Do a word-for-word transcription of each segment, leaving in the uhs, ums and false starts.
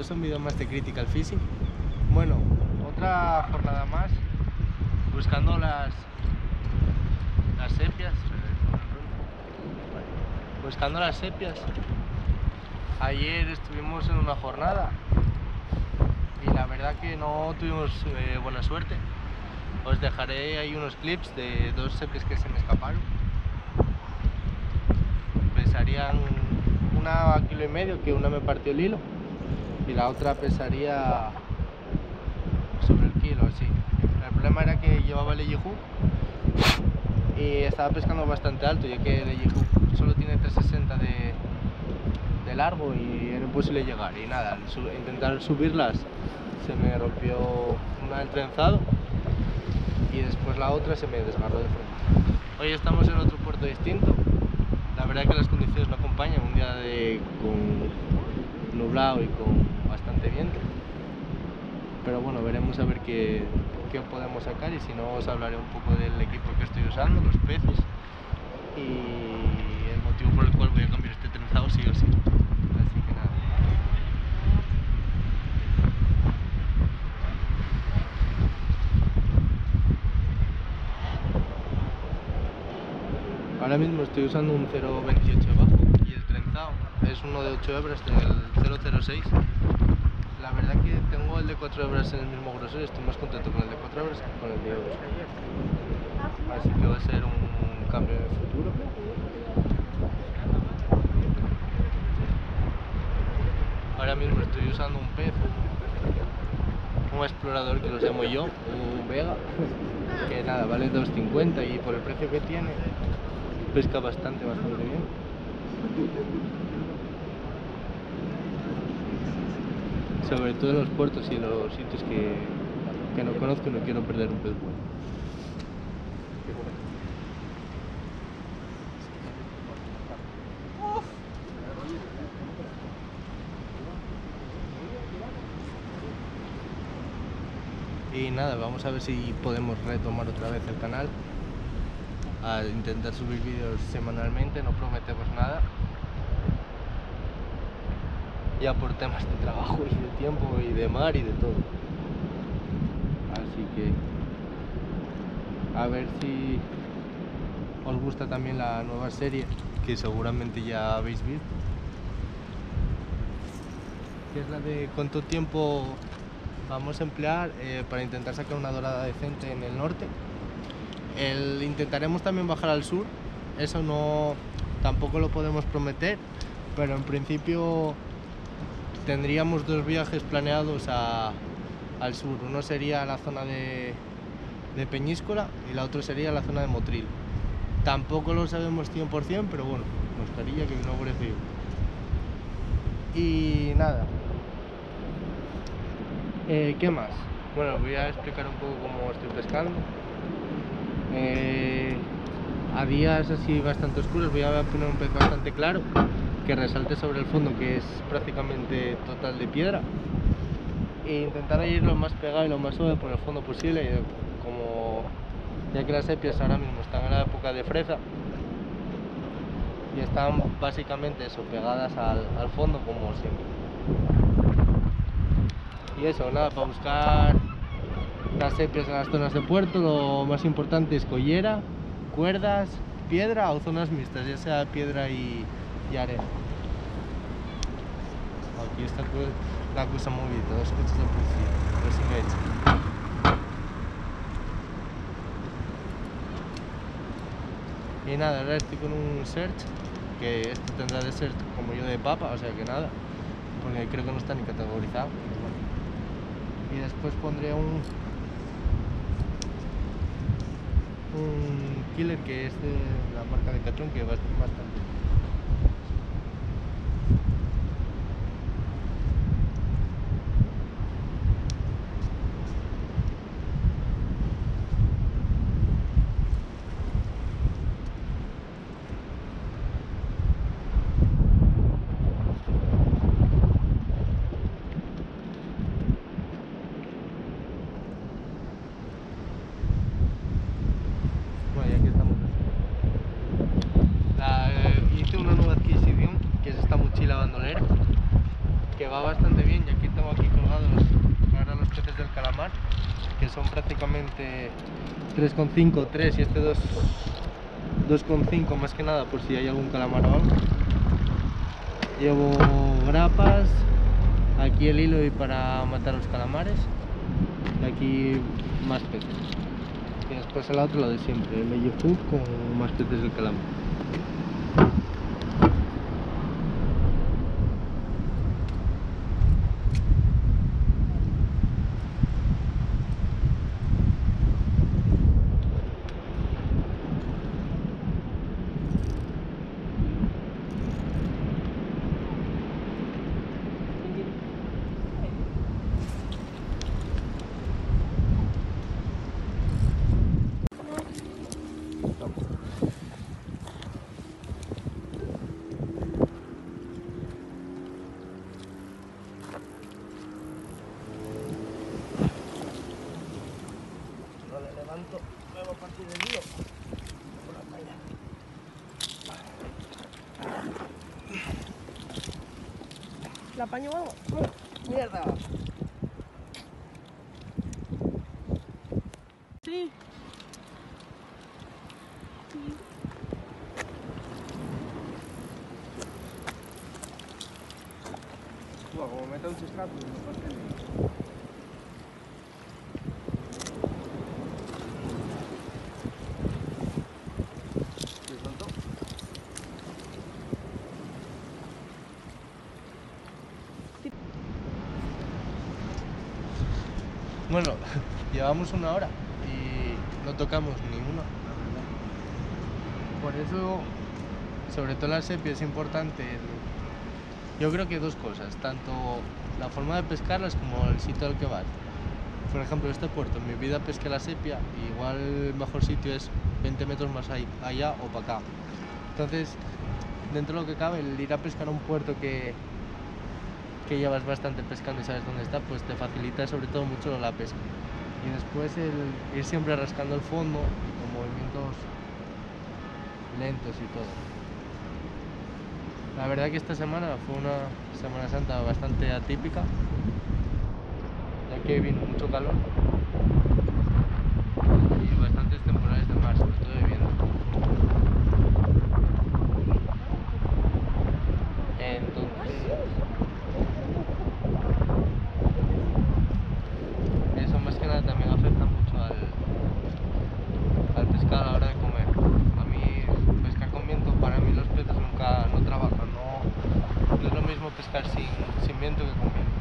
bienvenidos a un vídeo más de Critical Fishing. Bueno, otra jornada más buscando las las sepias, buscando las sepias. Ayer estuvimos en una jornada y la verdad que no tuvimos eh, buena suerte. Os dejaré ahí unos clips de dos sepias que se me escaparon. Pesarían una a kilo y medio, que una me partió el hilo y la otra pesaría sobre el kilo, así. El problema era que llevaba el Ejihu y estaba pescando bastante alto, ya que el Ejihu solo tiene trescientos sesenta de, de largo y era imposible llegar. Y nada, al su intentar subirlas se me rompió una del trenzado y después la otra se me desgarró de frente. Hoy estamos en otro puerto distinto. La verdad que las condiciones no acompañan, un día de, con nublado y con bastante viento. Pero bueno, veremos a ver qué, qué podemos sacar, y si no os hablaré un poco del equipo que estoy usando, los peces y el motivo por el cual voy a cambiar este trenzado sí o sí. Así que nada. Ahora mismo estoy usando un cero coma veintiocho bajo y el trenzado es uno de ocho hebras del cero coma cero seis. La verdad que tengo el de cuatro hebras en el mismo grosor y estoy más contento con el de cuatro hebras que con el de ocho. Así que va a ser un cambio en el futuro. Ahora mismo estoy usando un pez, un explorador que los llamo yo, un Vega, que nada, vale dos cincuenta y por el precio que tiene pesca bastante, bastante bien. Sobre todo en los puertos y en los sitios que, que no conozco y no quiero perder un pez bueno. Y nada, vamos a ver si podemos retomar otra vez el canal, a intentar subir vídeos semanalmente. No prometemos nada, ya por temas de trabajo y de tiempo y de mar y de todo. Así que a ver si os gusta también la nueva serie, que seguramente ya habéis visto, que es la de cuánto tiempo vamos a emplear eh, para intentar sacar una dorada decente en el norte. El, intentaremos también bajar al sur, eso no, tampoco lo podemos prometer, pero en principio tendríamos dos viajes planeados a, al sur. Uno sería a la zona de, de Peñíscola y la otra sería la zona de Motril. Tampoco lo sabemos cien por cien, pero bueno, nos gustaría que no hubiera frío. Y nada, eh, ¿qué más? Bueno, voy a explicar un poco cómo estoy pescando. Eh, a días así bastante oscuros voy a poner un pez bastante claro, que resalte sobre el fondo, que es prácticamente total de piedra, e intentar ir lo más pegado y lo más suave por el fondo posible, y como ya que las sepias ahora mismo están en la época de fresa y están básicamente eso, pegadas al, al fondo como siempre. Y eso, nada, para buscar las sepias en las zonas de puerto lo más importante es collera, cuerdas, piedra o zonas mixtas, ya sea piedra y, y arena. Aquí está la cosa movida, dos coches de policía, a ver si me echan. Y nada, ahora estoy con un search, que este tendrá de ser como yo de papa, o sea que nada, porque creo que no está ni categorizado. Y después pondré un un killer que es de la marca de Cachón, que va a estar bastante. Bueno, y aquí estamos. La, eh, que va bastante bien, y aquí tengo aquí colgados ahora los peces del calamar, que son prácticamente tres coma cinco, tres y este dos coma cinco más que nada por si hay algún calamar o algo. Llevo grapas, aquí el hilo y para matar los calamares, y aquí más peces. Y después al otro lo de siempre, el medio hook con más peces del calamar. Luego a partir del hilo por la caña. ¿La apaño o algo? ¡Mierda! Sí. Sí. Buah, como meta un chiscazo, no pasa nada. Bueno, llevamos una hora y no tocamos ni una, la verdad. Por eso, sobre todo la sepia es importante. El... Yo creo que dos cosas, tanto la forma de pescarlas como el sitio al que vas. Por ejemplo, este puerto, en mi vida pesqué la sepia y igual el mejor sitio es veinte metros más ahí, allá o para acá. Entonces, dentro de lo que cabe, el ir a pescar a un puerto que que llevas bastante pescando y sabes dónde está, pues te facilita sobre todo mucho la pesca. Y después el ir siempre rascando el fondo y con movimientos lentos y todo. La verdad que esta semana fue una Semana Santa bastante atípica, ya que vino mucho calor y bastantes temporales de mar, sobre todo de viento. Entonces, eso más que nada también afecta mucho al, al pescado a la hora de comer. A mí pescar con viento, para mí los peces nunca no trabajan, no, no es lo mismo pescar sin, sin viento que con viento.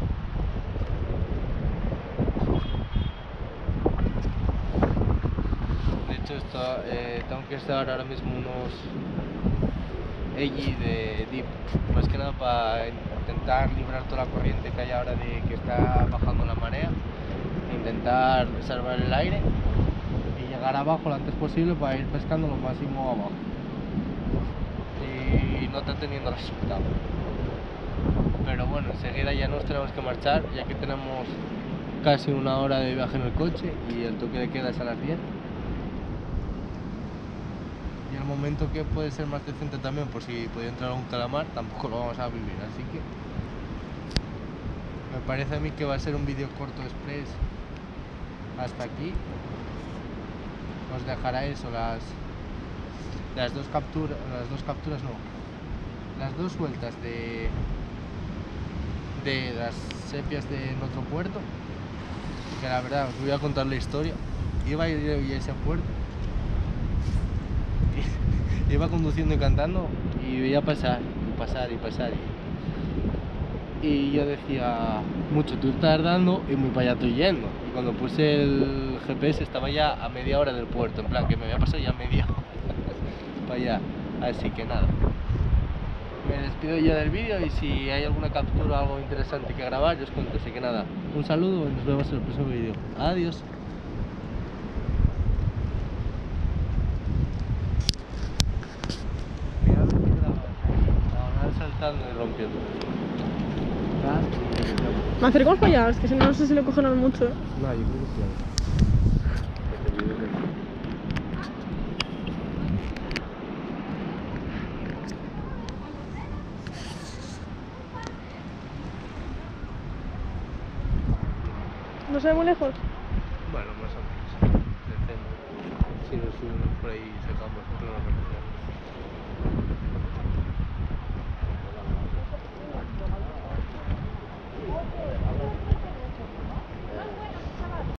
De hecho esto, eh, tengo que estar ahora mismo unos Eji de dip, más que nada para intentar librar toda la corriente que hay ahora de que está bajando la marea, intentar salvar el aire y llegar abajo lo antes posible para ir pescando lo máximo abajo y no está teniendo resultado. Pero bueno, enseguida ya nos tenemos que marchar, ya que tenemos casi una hora de viaje en el coche y el toque de queda es a las diez. Y el momento que puede ser más decente también, por si puede entrar un calamar, tampoco lo vamos a vivir, así que me parece a mí que va a ser un vídeo corto express hasta aquí. Os dejará eso, las las dos capturas, las dos capturas no, las dos sueltas de de las sepias de nuestro puerto, que la verdad os voy a contar la historia. Iba a ir a ese puerto, iba conduciendo y cantando y veía pasar y pasar y pasar y, y yo decía, mucho tú estás dando y muy para allá estoy yendo. Y cuando puse el G P S estaba ya a media hora del puerto, en plan que me había pasado ya media hora para allá. Así que nada, me despido ya del vídeo y si hay alguna captura o algo interesante que grabar yo os cuento. Así que nada, un saludo y nos vemos en el próximo vídeo. Adiós. Saltando y rompiendo. Me acercamos para allá, es que si no, no sé si le cogen mucho. ¿Eh? No, yo creo que sí. ¿No se ve muy lejos? Bueno, más o menos. Depende. Si nos subimos por ahí sacamos otro recorrido.